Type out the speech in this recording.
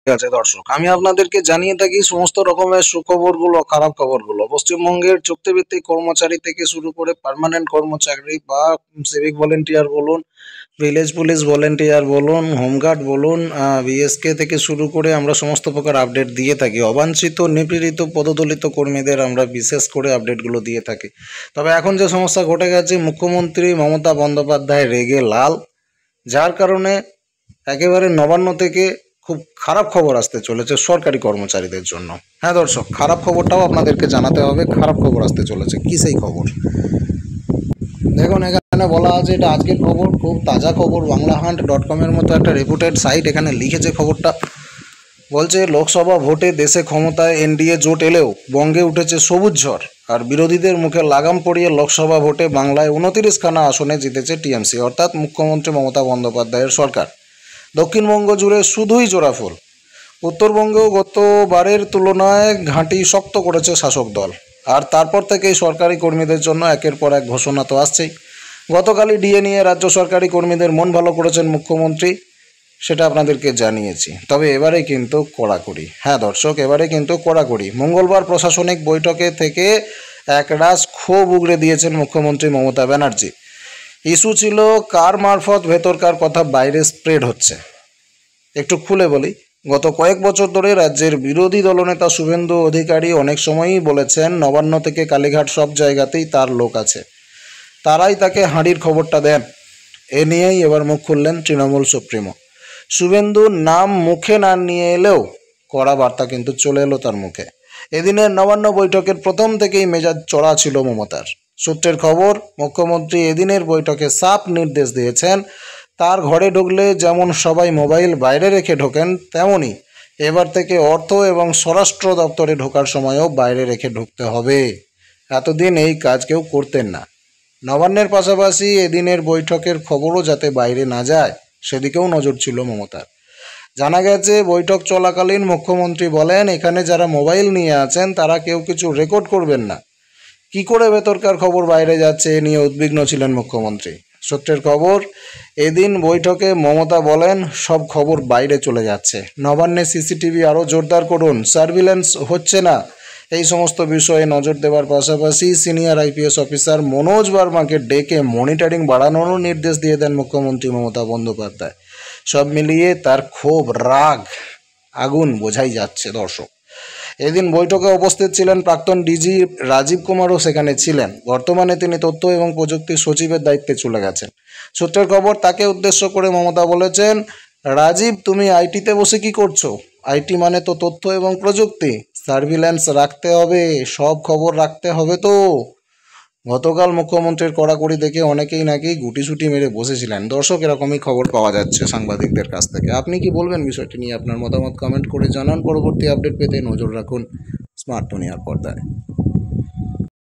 আছে দর্শক, আমি আপনাদেরকে জানিয়ে থাকি সমস্ত রকমের সুখবরগুলো, খারাপ খবরগুলো। পশ্চিমবঙ্গের চুক্তিভিত্তিক কর্মচারী থেকে শুরু করে পার্মানেন্ট কর্মচারী বা সিভিক ভলেন্টিয়ার বলুন, ভিলেজ পুলিশ ভলেন্টিয়ার বলুন, হোমগার্ড বলুন, বিএসকে থেকে শুরু করে আমরা সমস্ত প্রকার আপডেট দিয়ে থাকি। অবাঞ্ছিত, নিপীড়িত, পদদলিত কর্মীদের আমরা বিশেষ করে আপডেটগুলো দিয়ে থাকি। তবে এখন যে সমস্যা ঘটে গেছে, মুখ্যমন্ত্রী মমতা বন্দ্যোপাধ্যায় রেগে লাল, যার কারণে একেবারে নবান্ন থেকে খুব খারাপ খবর আসতে চলেছে সরকারি কর্মচারীদের জন্য। হ্যাঁ দর্শক, খারাপ খবরটাও আপনাদেরকে জানাতে হবে। খারাপ খবর আসতে চলেছে, কি সেই খবর দেখুন। এখানে বলা আছে, এটা আজকের খবর, খুব তাজা খবর। বাংলাহান্ট.com-এর মতো একটা রেপুটেড সাইট এখানে লিখেছে খবরটা। বলছে, লোকসভা ভোটে দেশে ক্ষমতায় এনডিএ জোট এলেও বঙ্গে উঠেছে সবুজ ঝড়। আর বিরোধীদের মুখে লাগাম পড়িয়ে লোকসভা ভোটে বাংলায় 29খানা আসনে জিতেছে টিএমসি, অর্থাৎ মুখ্যমন্ত্রী মমতা বন্দ্যোপাধ্যায়ের সরকার। দক্ষিণবঙ্গ জুড়ে শুধুই জোড়াফুল। উত্তরবঙ্গেও গতবারের তুলনায় ঘাঁটি শক্ত করেছে শাসক দল। আর তারপর থেকেই সরকারি কর্মীদের জন্য একের পর এক ঘোষণা তো আসছেই। গতকালই ডিএ নিয়ে রাজ্য সরকারি কর্মীদের মন ভালো করেছেন মুখ্যমন্ত্রী, সেটা আপনাদেরকে জানিয়েছি। তবে এবারে কিন্তু কড়াকড়ি। হ্যাঁ দর্শক, এবারে কিন্তু কড়াকড়ি। মঙ্গলবার প্রশাসনিক বৈঠকে থেকে একরাশ ক্ষোভ উগরে দিয়েছেন মুখ্যমন্ত্রী মমতা ব্যানার্জি। ইস্যু ছিল কার মারফত ভেতরকার কথা বাইরে স্প্রেড হচ্ছে। একটু খুলে বলি, গত কয়েক বছর ধরে রাজ্যের বিরোধী দলনেতা শুভেন্দু অধিকারী অনেক সময়ই বলেছেন নবান্ন থেকে কালীঘাট সব জায়গাতেই তার লোক আছে, তারাই তাকে হাঁড়ির খবরটা দেন। এ নিয়েই এবার মুখ খুললেন তৃণমূল সুপ্রিমো। শুভেন্দুর নাম মুখে না নিয়ে এলেও কড়া বার্তা কিন্তু চলে এলো তার মুখে। এদিনের নবান্ন বৈঠকের প্রথম থেকেই মেজাজ চড়া ছিল মমতার। সূত্রের খবর, মুখ্যমন্ত্রী এদিনের বৈঠকে সাফ নির্দেশ দিয়েছেন, তার ঘরে ঢুকলে যেমন সবাই মোবাইল বাইরে রেখে ঢোকেন, তেমনই এবার থেকে অর্থ এবং স্বরাষ্ট্র দপ্তরে ঢোকার সময়ও বাইরে রেখে ঢুকতে হবে। এতদিন এই কাজ কেউ করতেন না। নবান্নের পাশাপাশি এদিনের বৈঠকের খবরও যাতে বাইরে না যায়, সেদিকেও নজর ছিল মমতার। জানা গেছে, বৈঠক চলাকালীন মুখ্যমন্ত্রী বলেন, এখানে যারা মোবাইল নিয়ে আছেন তারা কেউ কিছু রেকর্ড করবেন না। কি করে ভেতরকার খবর বাইরে যাচ্ছে এ নিয়ে উদ্বিগ্ন ছিলেন মুখ্যমন্ত্রী। সূত্রের খবর, এদিন বৈঠকে মমতা বলেন, সব খবর বাইরে চলে যাচ্ছে, নবান্নে সিসিটিভি আরও জোরদার করুন, সার্ভিল্যান্স হচ্ছে না। এই সমস্ত বিষয়ে নজর দেওয়ার পাশাপাশি সিনিয়র আইপিএস অফিসার মনোজ বার্মাকে ডেকে মনিটরিং বাড়ানোরও নির্দেশ দিয়ে দেন মুখ্যমন্ত্রী মমতা বন্দ্যোপাধ্যায়। সব মিলিয়ে তার ক্ষোভ, রাগ, আগুন বোঝাই যাচ্ছে দর্শক। এদিন বৈঠকে উপস্থিত ছিলেন প্রাক্তন ডিজি রাজীব কুমারও সেখানে ছিলেন। বর্তমানে তিনি তথ্য এবং প্রযুক্তি সচিবের দায়িত্বে চলে গেছেন। সূত্রের খবর, তাকে উদ্দেশ্য করে মমতা বলেছেন, রাজীব তুমি আইটিতে বসে কি করছো? আইটি মানে তো তথ্য এবং প্রযুক্তি, সার্ভিল্যান্স রাখতে হবে, সব খবর রাখতে হবে তো। গতকাল মুখ্যমন্ত্রীর কড়াকড়ি দেখে অনেকেই নাকি গুটিসুটি মেরে বসেছিলেন। দর্শক, এরকমই খবর পাওয়া যাচ্ছে সাংবাদিকদের কাছ থেকে। আপনি কি বলবেন বিষয়টি নিয়ে? আপনার মতামত কমেন্ট করে জানান। পরবর্তী আপডেট পেতে নজর রাখুন স্মার্ট দুনিয়ার পর্দায়।